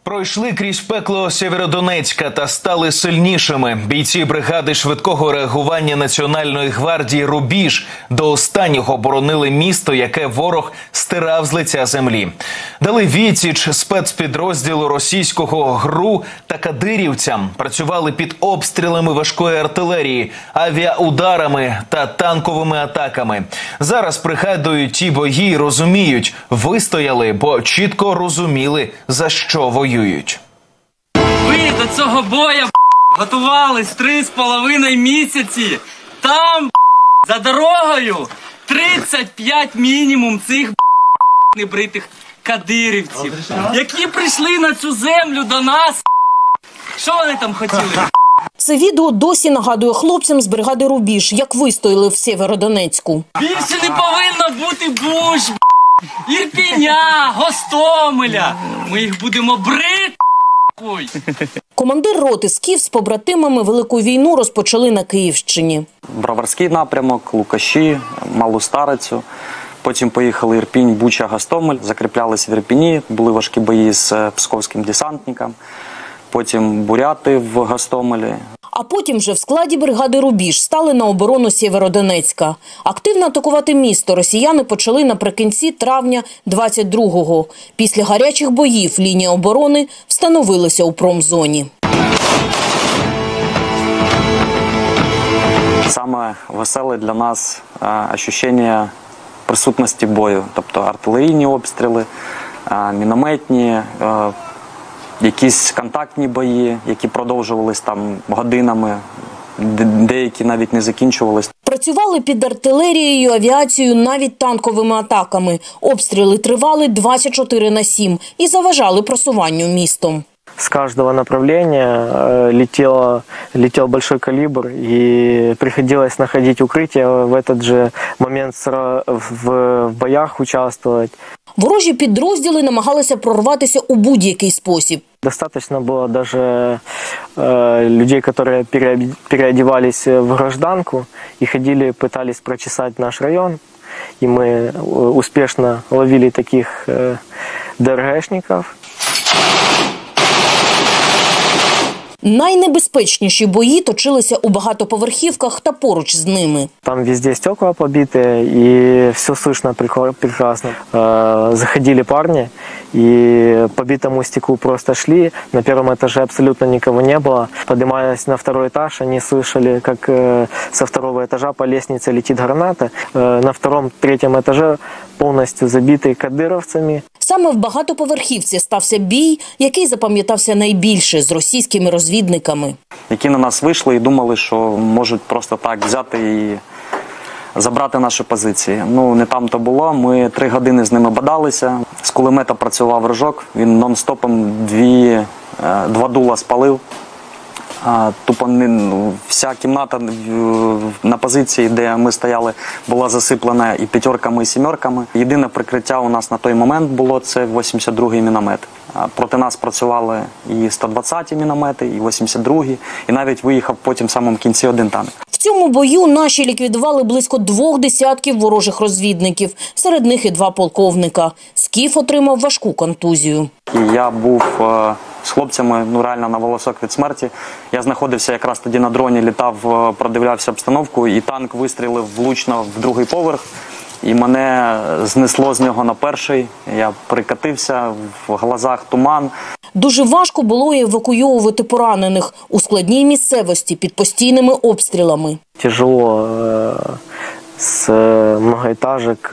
Пройшли крізь пекло Сєвєродонецька та стали сильнішими. Бійці бригади швидкого реагування Національної гвардії «Рубіж» до останнього боронили місто, яке ворог стирав з лиця землі. Дали відсіч спецпідрозділу російського ГРУ та кадирівцям. Працювали під обстрілами важкої артилерії, авіаударами та танковими атаками. Зараз пригадують ті бої і розуміють – вистояли, бо чітко розуміли, за що воюють. Ви до цього боя готувались 3,5 місяці. Там за дорогою 35 мінімум цих небритих кадирівців, які прийшли на цю землю до нас. Що вони там хотіли? Це відео досі нагадує хлопцям з бригади «Рубіж», як вистояли в Сєвєродонецьку. Більше не повинно бути Буш, Ірпеня, Гостомеля. Ми їх будемо брити. Командир роти «Скіф» з побратимами Велику війну розпочали на Київщині. Броварський напрямок, Лукаші, Малу Старицю. Потім поїхали Ірпінь, Буча, Гостомель, закріплялися в Ірпіні, були важкі бої з псковським десантником. Потім буряти в Гостомелі. А потім вже в складі бригади «Рубіж» стали на оборону Сєвєродонецька. Активно атакувати місто росіяни почали наприкінці травня 22-го. Після гарячих боїв лінія оборони встановилася у промзоні. Саме веселе для нас відчуття присутності бою. Тобто артилерійні обстріли, мінометні, якісь контактні бої, які продовжувались там годинами, деякі навіть не закінчувались. Працювали під артилерією, авіацією, навіть танковими атаками. Обстріли тривали 24/7 і заважали просуванню містом. С каждого направления летел большой калибр, и приходилось находить укрытие, в этот же момент в боях участвовать. Ворожі підрозділи намагалися прорватися у будь-який спосіб. Достаточно было даже людей, которые переодевались в гражданку и ходили, пытались прочесать наш район. И мы успешно ловили таких ДРГшников. Найнебезпечніші бої точилися у багатоповерхівках та поруч з ними. Там везде стекла побиты, и все слышно прекрасно. Заходили парни, и по битому стеклу просто шли. На первом этаже абсолютно никого не было. Поднимаясь на второй этаж, они слышали, как со второго этажа по лестнице летит граната. На втором-третьем этаже повністю забитий кадировцями. Саме в багатоповерхівці стався бій, який запам'ятався найбільше з російськими розвідниками. Які на нас вийшли і думали, що можуть просто так взяти і забрати наші позиції. Ну, не там-то було. Ми 3 години з ними бадалися. З кулемета працював рожок. Він нон-стопом 2 дула спалив. Тупо вся кімната на позиції, де ми стояли, була засиплена і 5-ками, і 7-ками. Єдине прикриття у нас на той момент було – це 82-й міномет. Проти нас працювали і 120-ті міномети, і 82-й, і навіть виїхав потім в самому кінці 1 танк. В цьому бою наші ліквідували близько 2 десятків ворожих розвідників, серед них і 2 полковника. «Скіф» отримав важку контузію. Я був з хлопцями реально на волосок від смерті. Я знаходився якраз тоді на дроні, літав, продивлявся обстановку, і танк вистрілив влучно в 2-й поверх. І мене знесло з нього на 1-й. Я прикатився, в глазах туман. Дуже важко було евакуйовувати поранених у складній місцевості під постійними обстрілами. Тяжело с многоэтажек,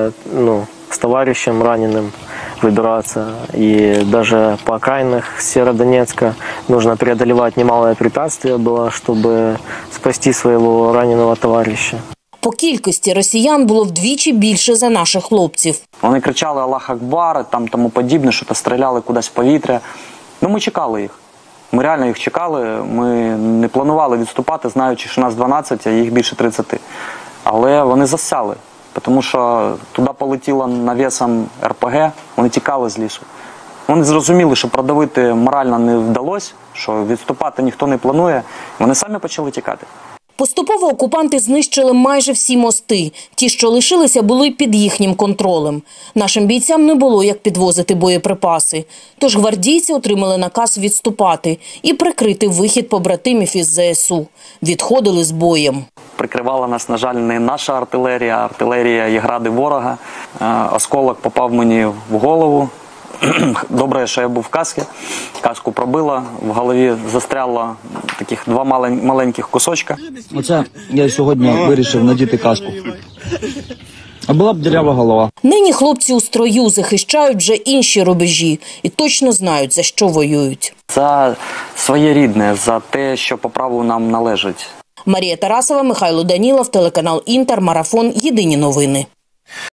с товарищем раненым выбираться. И даже по окраинах Сєвєродонецька нужно преодолевать немалое препятствие было, чтобы спасти своего раненого товарища. По кількості росіян було вдвічі більше за наших хлопців. Вони кричали «Аллах Акбар», тому подібне, що стріляли кудись в повітря. Ми чекали їх. Ми реально їх чекали. Ми не планували відступати, знаючи, що нас 12, а їх більше 30. Але вони засяли, тому що туди полетіло навісом РПГ, вони тікали з лісу. Вони зрозуміли, що продавити морально не вдалося, що відступати ніхто не планує. Вони самі почали тікати. Поступово окупанти знищили майже всі мости. Ті, що лишилися, були під їхнім контролем. Нашим бійцям не було як підвозити боєприпаси. Тож гвардійці отримали наказ відступати і прикрити вихід побратимів із ЗСУ. Відходили з боєм. Прикривала нас, на жаль, не наша артилерія, а артилерія і гради ворога. Осколок попав мені в голову. Добре, що я був в касці. Каску пробило, в голові застряло таких два маленьких кусочка. Оце я сьогодні вирішив надіти каску. А була б дірява голова. Нині хлопці у строю захищають вже інші рубежі і точно знають, за що воюють. За своє рідне, за те, що по праву нам належить. Марія Тарасова, Михайло Данілов, телеканал «Інтер», Марафон. Єдині новини.